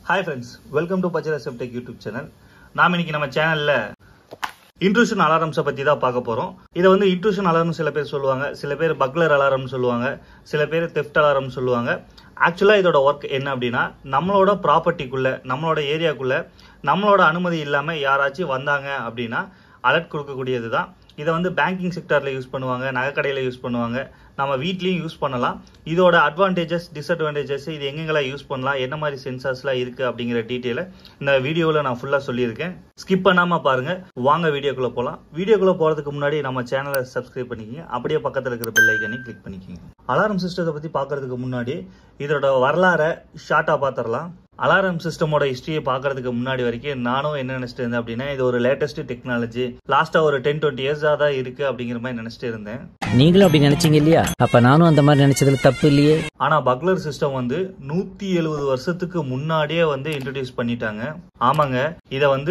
Hi friends, welcome to Pachara Tech YouTube channel. நாம இன்னைக்கு நம்ம சேனல்ல intrusion alarms பத்தி தான் பார்க்க போறோம். இத வந்து intrusion alarm சில பேர் சொல்லுவாங்க, சில பேர் burglar alarm சொல்லுவாங்க, சில பேர் theft alarm சொல்லுவாங்க. ஆக்சுவலா இதோட வர்க் என்ன அப்படினா நம்மளோட ப்ராப்பர்ட்டிக்குள்ள, நம்மளோட ஏரியாக்குள்ள நம்மளோட அனுமதி இல்லாம யாராச்சும் வந்தாங்க அப்படினா அலர்ட் கொடுக்கக்கூடியது தான். இத வந்து பேங்கிங் செக்டார்ல யூஸ் பண்ணுவாங்க, நகைக்கடையில யூஸ் பண்ணுவாங்க, நம்ம வீட்லயும் யூஸ் பண்ணலாம். இதோட அட்வான்டேஜஸ் டிஸ்அட்வான்டேஜஸ் இது எங்கெங்கெல்லாம் யூஸ் பண்ணலாம், என்ன மாதிரி சென்சார்ஸ்லாம் இருக்கு அப்படிங்கிற டீடைல இந்த வீடியோவில் நான் ஃபுல்லா சொல்லியிருக்கேன். ஸ்கிப் பண்ணாம பாருங்க. வாங்க வீடியோக்குள்ள போலாம். வீடியோக்குள்ள போறதுக்கு முன்னாடி நம்ம சேனலை சப்ஸ்கிரைப் பண்ணிக்கங்க, அப்படியே பக்கத்துல இருக்கிற பெல் ஐகானை கிளிக் பண்ணிக்கங்க. அலாரம் சிஸ்டத்தை பத்தி பாக்குறதுக்கு முன்னாடி இதோட வரலாறை ஷார்ட்டா பாத்திரலாம். அலாரம் சிஸ்டமோட ஹிஸ்டரியை பாக்குறதுக்கு முன்னாடி வரைக்கும் நானும் என்ன நினைச்சிட்டு இருந்தேன் அப்படின்னா இது ஒரு லேட்டஸ்ட் டெக்னாலஜி, லாஸ்டா ஒரு 10-20 இயர்ஸா தான் இருக்கு அப்படிங்கிற மாதிரி நினைச்சிட்டு இருந்தேன். நீங்களும் அப்படி நினைச்சீங்க இல்லையா? அப்ப நானும் அந்த மாதிரி நினைச்சதுல தப்பு இல்லையே. ஆனா பக்லர் சிஸ்டம் வந்து 170 வருஷத்துக்கு முன்னாடியே வந்து இன்ட்ரோடியூஸ் பண்ணிட்டாங்க. ஆமாங்க, இத வந்து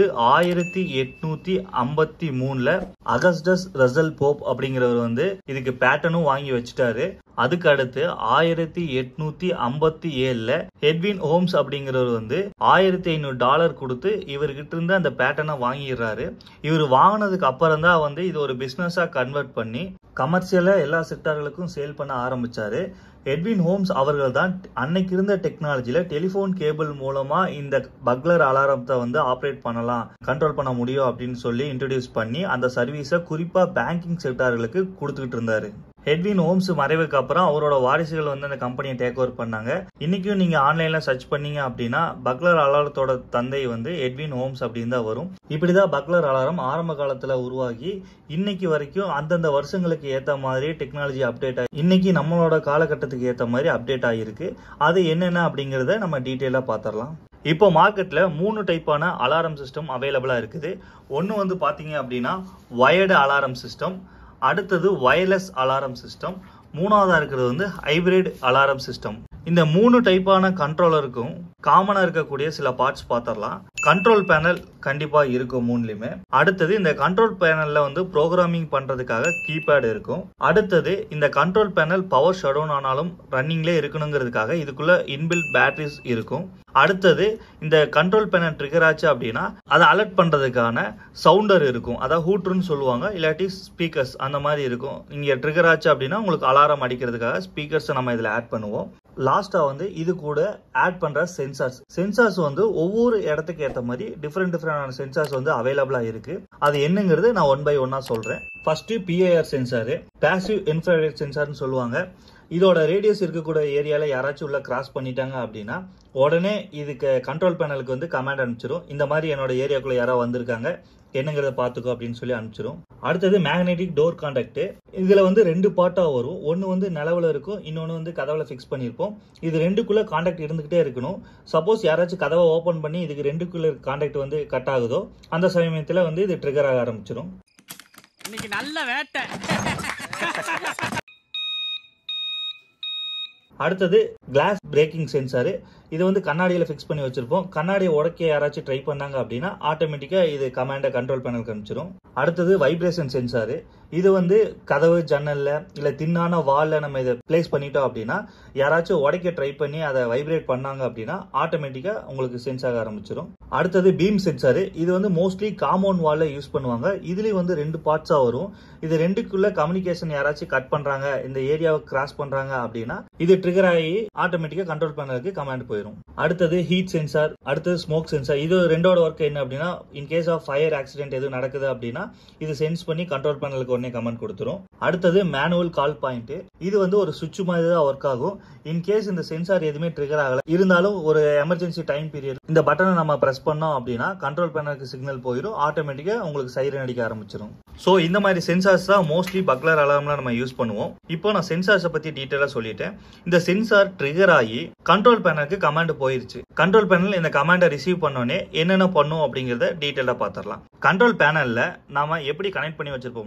1853ல அகஸ்டஸ் ரசல் போப் அப்படிங்கிறவர் வந்து இதுக்கு பேட்டர்னும் வாங்கி வச்சுட்டாரு. அதுக்கு அடுத்து 1857ல எட்வின் ஹோம்ஸ் அப்படிங்கிறவர் வந்து $1500 கொடுத்து இவர்கிட்ட இருந்து அந்த பேட்டர்னை வாங்கிடுறாரு. இவர் வாங்கினதுக்கு அப்புறம் தான் வந்து இது ஒரு பிசினஸா கன்வெர்ட் பண்ணி கமர்ஷியலா எல்லா செக்டார்களுக்கும் சேல் பண்ண ஆரம்பிச்சாரு. எட்வின் ஹோம்ஸ் அவர்கள் தான் அன்னைக்கு இருந்த டெக்னாலஜில டெலிபோன் கேபிள் மூலமா இந்த பக்லர் அலாரத்தை வந்து ஆப்ரேட் பண்ணலாம், கண்ட்ரோல் பண்ண முடியும் அப்படின்னு சொல்லி இன்ட்ரோடியூஸ் பண்ணி அந்த சர்வீஸை குறிப்பா பேங்கிங் செக்டார்களுக்கு கொடுத்துக்கிட்டு இருந்தாரு. எட்வின் ஹோம்ஸ் மறைவுக்கு அப்புறம் அவரோட வாரிசுகள் வந்து அந்த கம்பெனியை டேக் ஓவர் பண்ணாங்க. இன்னைக்கும் நீங்க ஆன்லைன்ல சர்ச் பண்ணீங்க அப்படின்னா பக்லர் அலாரத்தோட தந்தை வந்து எட்வின் ஹோம்ஸ் அப்படின்னு தான் வரும். இப்படிதான் பக்லர் அலாரம் ஆரம்ப காலத்துல உருவாகி இன்னைக்கு வரைக்கும் அந்தந்த வருஷங்களுக்கு ஏத்த மாதிரி டெக்னாலஜி அப்டேட் ஆகி இன்னைக்கு நம்மளோட காலகட்டத்துக்கு ஏத்த மாதிரி அப்டேட் ஆகிருக்கு. அது என்னென்ன அப்படிங்கறத நம்ம டீட்டெயிலா பாத்திரலாம். இப்போ மார்க்கெட்ல 3 டைப்பான அலாரம் சிஸ்டம் அவைலபிளா இருக்குது. ஒன்னு வந்து பாத்தீங்க அப்படின்னா வயர்டு அலாரம் சிஸ்டம், அடுத்தது வயர்லெஸ் அலாரம் சிஸ்டம், மூணாவதா இருக்கிறது வந்து ஹைபிரிட் அலாரம் சிஸ்டம். இந்த 3 டைப்பான கண்ட்ரோலருக்கும் காமனா இருக்கக்கூடிய சில பார்ட்ஸ் பாத்திரலாம். கண்ட்ரோல் பேனல் கண்டிப்பா இருக்கும் மூணுலயுமே. அடுத்தது இந்த கண்ட்ரோல் பேனல்ல வந்து ப்ரோக்ராமிங் பண்றதுக்காக கீபேட் இருக்கும். அடுத்தது இந்த control panel power shut down ஆனாலும் ரன்னிங்ல இருக்கணுங்கிறதுக்காக இதுக்குள்ள இன்பில்ட் பேட்டரிஸ் இருக்கும். அடுத்தது இந்த கண்ட்ரோல் பேனல் ட்ரிகர் ஆச்சு அப்படின்னா அதை அலர்ட் பண்றதுக்கான சவுண்டர் இருக்கும், அதாவது ஹூட்ருன்னு சொல்லுவாங்க, இல்லாட்டி ஸ்பீக்கர்ஸ் அந்த மாதிரி இருக்கும். இங்க ட்ரிகர் ஆச்சு அப்படின்னா உங்களுக்கு அலாரம் அடிக்கிறதுக்காக ஸ்பீக்கர்ஸ் நம்ம இதுல ஆட் பண்ணுவோம். லாஸ்டா வந்து இது கூட ஆட் பண்ற சென்சார்ஸ் வந்து ஒவ்வொரு இடத்துக்கு ஏற்ற மாதிரி டிஃபரெண்ட் சென்சார்ஸ் வந்து அவைலபிளா இருக்கு. அது என்னங்கிறது நான் ஒன் பை ஒன்னா சொல்றேன். First PIR sensor, passive infrared சென்சார்னு சொல்லுவாங்க. இதோட ரேடியஸ் இருக்கக்கூடிய ஏரியால யாராச்சும் உள்ள கிராஸ் பண்ணிட்டாங்க அப்படின்னா உடனே இதுக்கு கண்ட்ரோல் பேனலுக்கு வந்து கமாண்ட் அனுப்பிச்சிடும், இந்த மாதிரி என்னோட ஏரியாக்குள்ள யாரோ வந்திருக்காங்க என்னங்கிறத பாத்துக்கோ அப்படின்னு சொல்லி அனுப்பிச்சிடும். அடுத்தது மேக்னெட்டிக் டோர் கான்டாக்ட். இதுல வந்து 2 பார்ட்டா வரும். ஒன்னு வந்து நிலவுல இருக்கும், இன்னொன்னு வந்து கதவுல பிக்ஸ் பண்ணிருப்போம். இது ரெண்டுக்குள்ள கான்டாக்ட் இருந்துகிட்டே இருக்கணும். சப்போஸ் யாராச்சும் கதவை ஓபன் பண்ணி இதுக்கு ரெண்டுக்குள்ள கான்டாக்ட் வந்து கட் ஆகுதோ அந்த சமயத்துல வந்து இது ட்ரிகர் ஆக ஆரம்பிச்சிடும். இன்னைக்கு நல்ல வேட்டை. அடுத்தது கிளாஸ் பிரேக்கிங் சென்சார். இது வந்து கண்ணாடியில பிக்ஸ் பண்ணி வச்சிருப்போம். கண்ணாடியை உடைக்க யாராச்சும் ட்ரை பண்ணாங்க அப்படின்னா ஆட்டோமேட்டிக்கா இது கமாண்ட கண்ட்ரோல் பேனலுக்கு அனுப்பிச்சிடும். அடுத்தது வைப்ரேஷன் சென்சார். இது வந்து கதவு ஜன்னல்ல இல்ல தின்னான வால்ல நம்ம இதை பிளேஸ் பண்ணிட்டோம் அப்படின்னா யாராச்சும் உடைக்க ட்ரை பண்ணி அதை வைப்ரேட் பண்ணாங்க அப்படின்னா ஆட்டோமேட்டிக்கா உங்களுக்கு சென்ஸ் ஆக ஆரம்பிச்சிடும். அடுத்தது பீம் சென்சார். இது வந்து மோஸ்ட்லி காம்பவுண்ட் வால்ல யூஸ் பண்ணுவாங்க. இதுலயும் வந்து 2 பார்ட்ஸா வரும். இது ரெண்டுக்குள்ள கம்யூனிகேஷன் யாராச்சும் கட் பண்றாங்க, இந்த ஏரியாவை கிராஸ் பண்றாங்க அப்படின்னா இது ட்ரிகர் ஆகி ஆட்டோமேட்டிக்கா கண்ட்ரோல் பேனலுக்கு கமாண்ட் போயிடும். அடுத்தது ஹீட் சென்சார், அடுத்தது ஸ்மோக் சென்சார். இது ரெண்டோட ஒர்க் என்ன அப்படின்னா in case of fire accident எதுவும் நடக்குது அப்படின்னா இது சென்ஸ் பண்ணி கண்ட்ரோல் பேனலுக்கு உடனே கமாண்ட் கொடுத்துரும். அடுத்தது மேனுவல் கால் பாயிண்ட். இது வந்து ஒரு சுவிட்ச் மாதிரி தான் ஒர்க் ஆகும். இன் கேஸ் இந்த சென்சார் எதுவுமே ட்ரிகர் ஆகல இருந்தாலும் ஒரு எமர்ஜென்சி டைம் பீரியட் இந்த பட்டனை நம்ம பிரஸ் பண்ணோம் அப்படின்னா கண்ட்ரோல் பேனலுக்கு சிக்னல் போயிடும், ஆட்டோமேட்டிக்கா உங்களுக்கு சைரன் அடிக்க ஆரம்பிச்சிடும். சோ இந்த மாதிரி சென்சார்ஸ் தான் மோஸ்ட்லி பக்லர் அலார்ம்ல நம்ம யூஸ் பண்ணுவோம். இப்போ நான் சென்சார்ஸை பத்தி டீடைலா சொல்லிட்டேன். இந்த சென்சார் ட்ரிகர் ஆகி கண்ட்ரோல் பேனலுக்கு கமாண்ட் போயிருச்சு. கண்ட்ரோல் பேனல் இந்த கமாண்டை ரிசீவ் பண்ணோடனே என்னென்ன பண்ணும் அப்படிங்கறத டீடைலா பாத்திரலாம். கண்ட்ரோல் பேனல்ல நாம எப்படி கனெக்ட் பண்ணி வச்சிருப்போம்னா கண்ட்ரோல்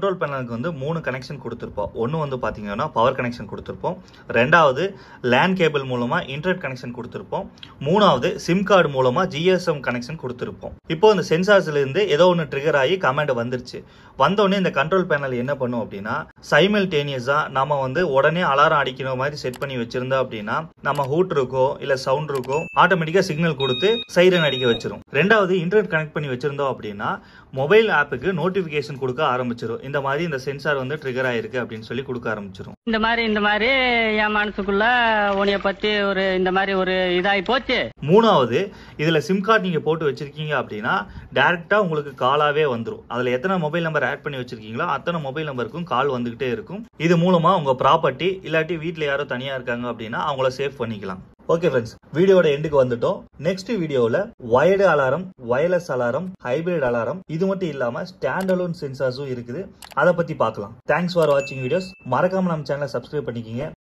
கண்ட்ரோல் பேனலுக்கு வந்து 3 கனெக்ஷன் கொடுத்திருப்போம். ஒன்னு வந்து பாத்தீங்கன்னா பவர் கனெக்ஷன் கொடுத்திருப்போம். ரெண்டாவது லேன் கேபிள் மூலமா இன்டர்நெட் கனெக்ஷன் கொடுத்திருப்போம். மூணாவது சிம் கார்டு மூலமா GSM கனெக்ஷன் கொடுத்திருப்போம். இப்போ இந்த சென்சார்ஸ்ல இருந்து ஏதோ ஒன்னு ட்ரிகர் ஆகி கமாண்ட் வந்துருச்சு. வந்தோடனே இந்த கண்ட்ரோல் பேனல் என்ன பண்ணும் அப்படின்னா சைமல்டேனியஸா நாம வந்து உடனே அலாரம் அடிக்கிற மாதிரி செட் பண்ணி வச்சிருந்தோம் அப்படின்னா நம்ம ஹூட் இருக்கோ இல்ல சவுண்ட் இருக்கோ ஆட்டோமேட்டிக்கா சிக்னல் கொடுத்து சைரன் அடிக்க வச்சிரும். ரெண்டாவது இன்டர்நெட் கனெக்ட் பண்ணி வச்சிருந்தோம் அப்படின்னா மொபைல் ஆப்புக்கு நோட்டிபிகேஷன் கொடுக்க ஆரம்பிச்சிடும். இந்த மாதிரி இந்த சென்சார் வந்து ட்ரிகர் ஆயிருக்கு அப்படின்னு சொல்லி கொடுக்க ஆரம்பிச்சிடும். இந்த மாதிரி என் மனசுக்குள்ள உன்னைய பத்தி இந்த மாதிரி ஒரு இதாகி போச்சு. மூணாவது இதுல சிம் கார்டு நீங்க போட்டு வச்சிருக்கீங்க அப்படின்னா டைரக்டா உங்களுக்கு காலாவே வந்துடும். அதுல எத்தனை மொபைல் நம்பர் ஆட் பண்ணி வச்சிருக்கீங்களோ அத்தனை மொபைல் நம்பருக்கும் கால் வந்துகிட்டே இருக்கும். இது மூலமா உங்க ப்ராப்பர்ட்டி இல்லாட்டி வீட்டுல யாரோ தனியா இருக்காங்க அப்படின்னா அவங்கள சேவ் பண்ணிக்கலாம். ஓகே ஃப்ரெண்ட்ஸ், வீடியோட எண்டுக்கு வந்துட்டோம். நெக்ஸ்ட் வீடியோல wired alarm, wireless alarm, hybrid alarm, இது மட்டும் இல்லாம ஸ்டாண்ட் அலோன் சென்சார்ஸும் இருக்குது. அதை பத்தி பார்க்கலாம். தேங்க்ஸ் ஃபார் வாட்சிங் வீடியோஸ். மறக்காம நம்ம சேனலை சப்ஸ்கிரைப் பண்ணிக்கிங்க.